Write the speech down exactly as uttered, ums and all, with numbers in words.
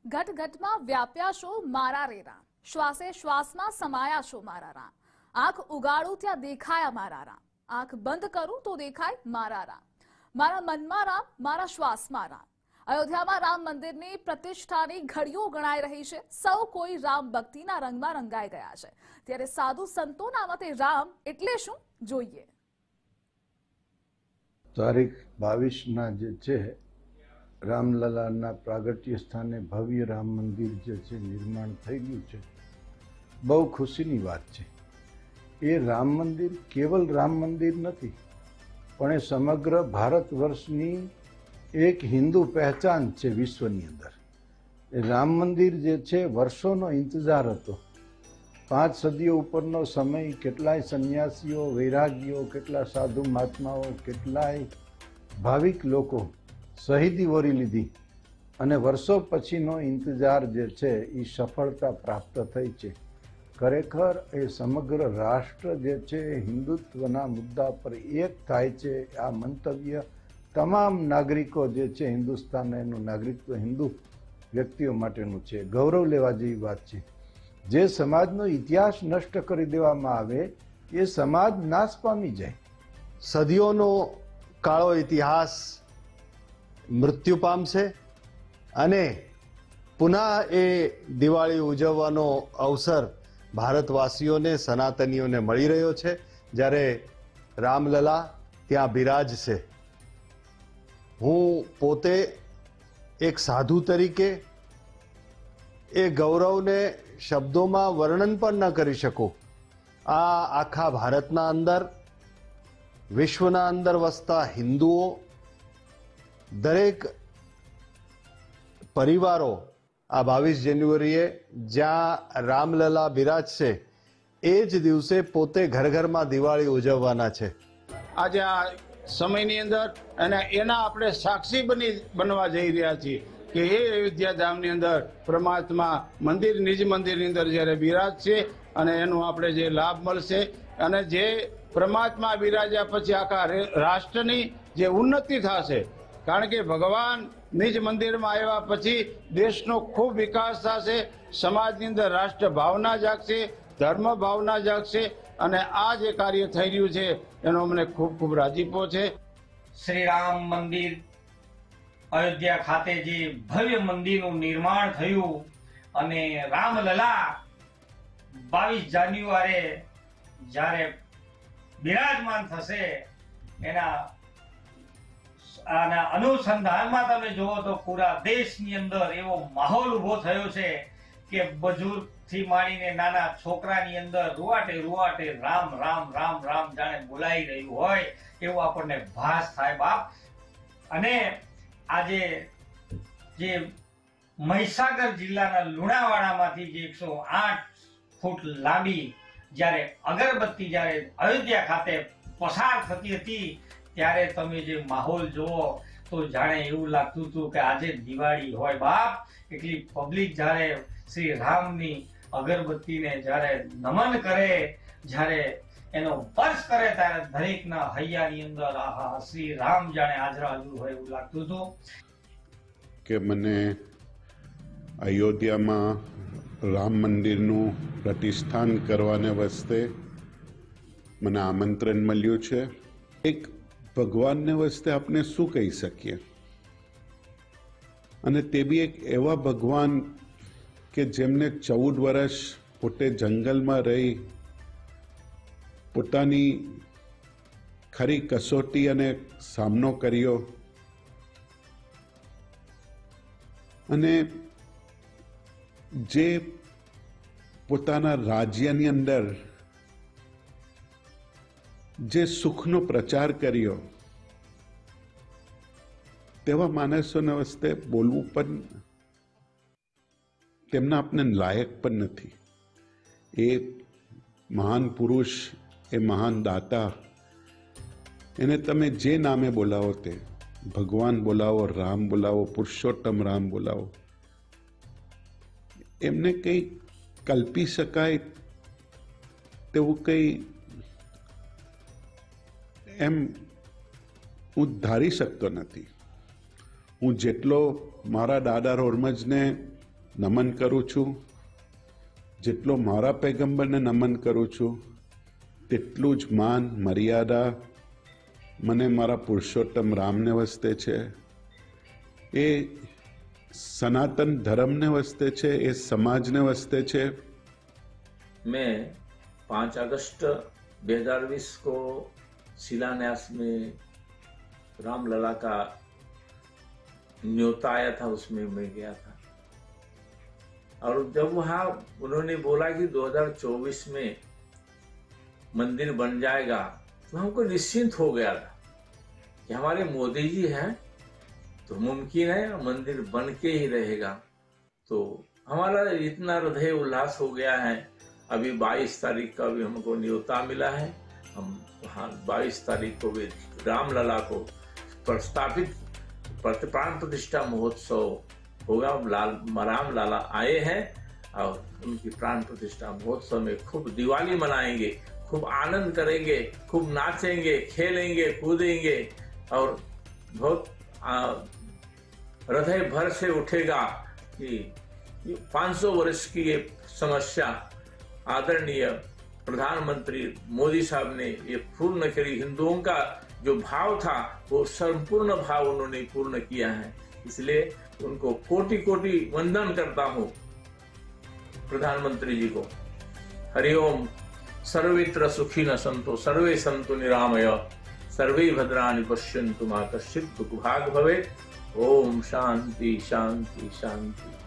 ઘટ ઘટમાં વ્યાપ્યા છો મારા રે રામ, શ્વાસે શ્વાસમાં સમાયા છો મારા રામ. આંખ ઉગાડું ત્યાં દેખાયા મારા રામ, આંખ બંધ કરું તો દેખાય મારા રામ. મારા મનમાં રામ, મારા શ્વાસમાં રામ. અયોધ્યામાં રામ મંદિરની પ્રતિષ્ઠાની ઘડીઓ ગણાઈ રહી છે. સૌ કોઈ રામ ભક્તિના રંગમાં રંગાઈ ગયા છે. ત્યારે સાધુ સંતોના મતે રામ એટલે શું જોઈએ. તારીખ બાવીસના જે છે રામલલાના પ્રાગટ્ય સ્થાને ભવ્ય રામ મંદિર જે છે નિર્માણ થઈ ગયું છે. બહુ ખુશીની વાત છે. એ રામ મંદિર કેવલ રામ મંદિર નથી, પણ એ સમગ્ર ભારત વર્ષની એક હિન્દુ પહેચાન છે વિશ્વની અંદર. એ રામ મંદિર જે છે વર્ષોનો ઇંતજાર હતો. પાંચ સદીઓ ઉપરનો સમય, કેટલાય સંન્યાસીઓ, વૈરાગીઓ, કેટલા સાધુ મહાત્માઓ, કેટલાય ભાવિક લોકો શહીદી વરી લીધી અને વર્ષો પછીનો ઇંતજાર જે છે એ સફળતા પ્રાપ્ત થઈ છે. ખરેખર એ સમગ્ર રાષ્ટ્ર જે છે હિન્દુત્વના મુદ્દા પર એક થાય છે. આ મંતવ્ય તમામ નાગરિકો જે છે હિન્દુસ્તાન એનું નાગરિકત્વ હિન્દુ વ્યક્તિઓ માટેનું છે. ગૌરવ લેવા જેવી વાત છે. જે સમાજનો ઇતિહાસ નષ્ટ કરી દેવામાં આવે એ સમાજ નાશ પામી જાય. સદીઓનો કાળો ઇતિહાસ મૃત્યુ પામશે અને પુનઃ એ દિવાળી ઉજવવાનો અવસર ભારતવાસીઓને, સનાતનીઓને મળી રહ્યો છે, જ્યારે રામલલા ત્યાં બિરાજશે. હું પોતે એક સાધુ તરીકે એ ગૌરવને શબ્દોમાં વર્ણન પણ ન કરી શકું. આ આખા ભારતના અંદર, વિશ્વના અંદર વસતા હિન્દુઓ, દરેક પરિવારો આ બાવીસ જાન્યુઆરીએ જ્યાં રામલલા બિરાજશે એ જ દિવસે પોતે ઘર ઘરમાં દિવાળી ઉજવવાના છે. આજે આ સમયની અંદર અને એના આપણે સાક્ષી બની બનવા જઈ રહ્યા છીએ કે એ અયોધ્યા ધામની અંદર પરમાત્મા મંદિર, નિજ મંદિરની અંદર જ્યારે બિરાજશે અને એનો આપણે જે લાભ મળશે અને જે પરમાત્મા બિરાજ્યા પછી આખા રાષ્ટ્રની જે ઉન્નતિ થશે. કારણ કે ભગવાન નિજ મંદિરમાં આવ્યા પછી દેશનો ખૂબ વિકાસ થશે, સમાજની અંદર રાષ્ટ્ર ભાવના જાગશે, ધર્મ ભાવના જાગશે અને આ જે કાર્ય થઈ રહ્યું છે એનો અમને ખૂબ ખૂબ રાજીપો છે. શ્રી રામ મંદિર અયોધ્યા ખાતે જે ભવ્ય મંદિરનું નિર્માણ થયું અને રામલલા બાવીસ જાન્યુઆરીએ જ્યારે બિરાજમાન થશે એના આના અનુસંધાનમાં તમે જુઓ તો પૂરા દેશની અંદર એવો માહોલ ઉભો થયો છે કે બજુર્ગ થી માંડીને નાના છોકરાની અંદર રૂવાટે રૂવાટે રામ રામ રામ રામ જાણે બોલાઈ રહ્યું હોય એવું આપણને ભાસ થાય બાપ. અને આજે જે મહીસાગર જિલ્લાના લુણાવાડામાંથી જે એકસો આઠ ફૂટ લાંબી જ્યારે અગરબત્તી જ્યારે અયોધ્યા ખાતે પસાર થતી હતી ત્યારે તમે જે માહોલ જુઓ તો જાણે એવું લાગતું હતું કે આજે દિવાળી હોય બાપ. એટલી પબ્લિક જ્યારે શ્રી રામની અગરબત્તીને જ્યારે નમન કરે, જ્યારે એનો સ્પર્શ કરે ત્યારે દરેકના હૈયાની અંદર આહા શ્રી રામ જાણે હાજરા હાજર હોય એવું લાગતું હતું. કે મને અયોધ્યામાં રામ મંદિરનું પ્રતિષ્ઠાન કરવાને વસ્તે મને આમંત્રણ મળ્યું છે. એક ભગવાનને વસ્તે આપણે શું કહી શકીએ, અને તે બી એક એવા ભગવાન કે જેમને ચૌદ વર્ષ પોતે જંગલમાં રહી પોતાની ખરી કસોટી અને સામનો કર્યો અને જે પોતાના રાજ્યની અંદર જે સુખનો પ્રચાર કર્યો તેવા માણસોને વસ્તે બોલવું પણ તેમના આપને લાયક પણ નથી. એ મહાન પુરુષ, એ મહાન દાતા, એને તમે જે નામે બોલાવો, તે ભગવાન બોલાવો, રામ બોલાવો, પુરુષોત્તમ રામ બોલાવો, એમને કંઈ કલ્પી શકાય તેવું કંઈ એમ હું ધારી શકતો નથી. હું જેટલો મારા દાદા રોરમજને નમન કરું છું, જેટલો મારા પૈગંબરને નમન કરું છું તેટલું જ માન મર્યાદા મને મારા પુરુષોત્તમ રામને વસ્તે છે, એ સનાતન ધર્મને વસ્તે છે, એ સમાજને વસ્તે છે। मैं पाँच अगस्त दो हज़ार बीस को शिलान्यास में रामलला का न्योता आया था, उसमें मैं गया था। और जब वहाँ उन्होंने बोला कि दो हज़ार चौबीस में मंदिर बन जाएगा तो हमको निश्चिंत हो गया था कि हमारे मोदी जी हैं तो मुमकिन है मंदिर बन के ही रहेगा। तो हमारा इतना हृदय उल्लास हो गया है। अभी बाईस तारीख का भी हमको न्योता मिला है, हम वहाँ बाईस तारीख को भी रामलला को प्रस्तावित प्राण प्रतिष्ठा महोत्सव होगा। लाल राम लाला आए हैं और उनकी प्राण प्रतिष्ठा महोत्सव में खूब दिवाली मनाएंगे, खूब आनंद करेंगे, खूब नाचेंगे, खेलेंगे, कूदेंगे और बहुत हृदय भर से उठेगा कि पाँच सौ वर्ष की ये समस्या आदरणीय प्रधानमंत्री मोदी साहब ने ये पूर्ण करी। हिंदुओं का जो भाव था वो संपूर्ण भाव उन्होंने पूर्ण किया है, इसलिए उनको कोटि कोटि वंदन करता हूँ प्रधानमंत्री जी को। हरिओम। सर्वत्र सुखी न संतो सर्वे संतु निरामय सर्वे भद्राणि पश्यन्तु मा कश्चित् दुःखभाग् भवेत्। ओम शांति शांति शांति।